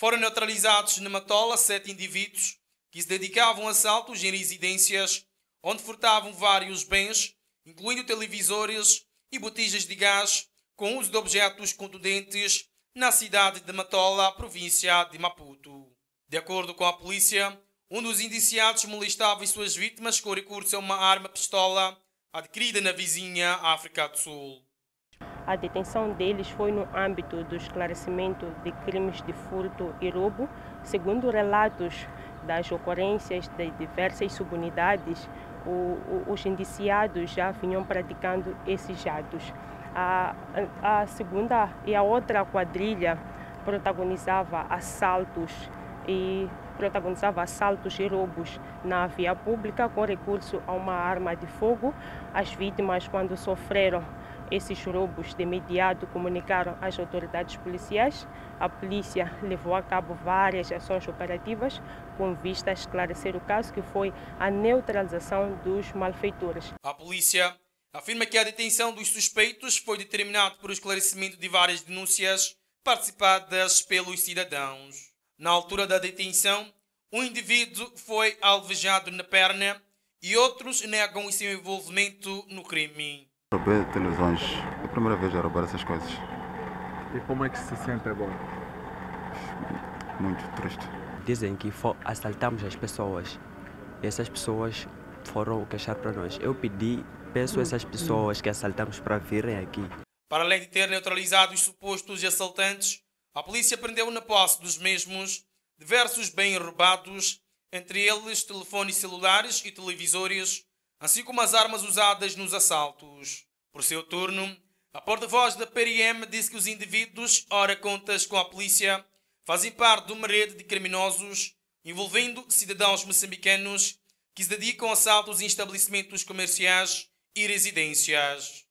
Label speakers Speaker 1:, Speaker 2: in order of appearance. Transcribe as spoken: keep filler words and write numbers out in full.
Speaker 1: Foram neutralizados na Matola sete indivíduos que se dedicavam a assaltos em residências, onde furtavam vários bens, incluindo televisores e botijas de gás, com uso de objetos contundentes na cidade de Matola, província de Maputo. De acordo com a polícia, um dos indiciados molestava as suas vítimas com recurso a uma arma-pistola adquirida na vizinha África do Sul.
Speaker 2: A detenção deles foi no âmbito do esclarecimento de crimes de furto e roubo. Segundo relatos das ocorrências de diversas subunidades, o, o, os indiciados já vinham praticando esses atos. A, a, a segunda e a outra quadrilha protagonizava assaltos e protagonizava assaltos e roubos na via pública com recurso a uma arma de fogo. As vítimas, quando sofreram esses roubos, de imediato comunicaram às autoridades policiais. A polícia levou a cabo várias ações operativas com vista a esclarecer o caso, que foi a neutralização dos malfeitores.
Speaker 1: A polícia afirma que a detenção dos suspeitos foi determinada por esclarecimento de várias denúncias participadas pelos cidadãos. Na altura da detenção, um indivíduo foi alvejado na perna e outros negam o seu envolvimento no crime.
Speaker 3: Roubei televisões. É a primeira vez a roubar essas coisas.
Speaker 4: E como é que se sente agora?
Speaker 3: Muito triste.
Speaker 5: Dizem que assaltamos as pessoas. E essas pessoas foram queixar para nós. Eu pedi, peço a essas pessoas que assaltamos para virem aqui.
Speaker 1: Para além de ter neutralizado os supostos assaltantes, a polícia prendeu na posse dos mesmos diversos bens roubados, entre eles telefones celulares e televisores, assim como as armas usadas nos assaltos. Por seu turno, a porta-voz da P R M disse que os indivíduos, ora contas com a polícia, fazem parte de uma rede de criminosos envolvendo cidadãos moçambicanos que se dedicam a assaltos em estabelecimentos comerciais e residências.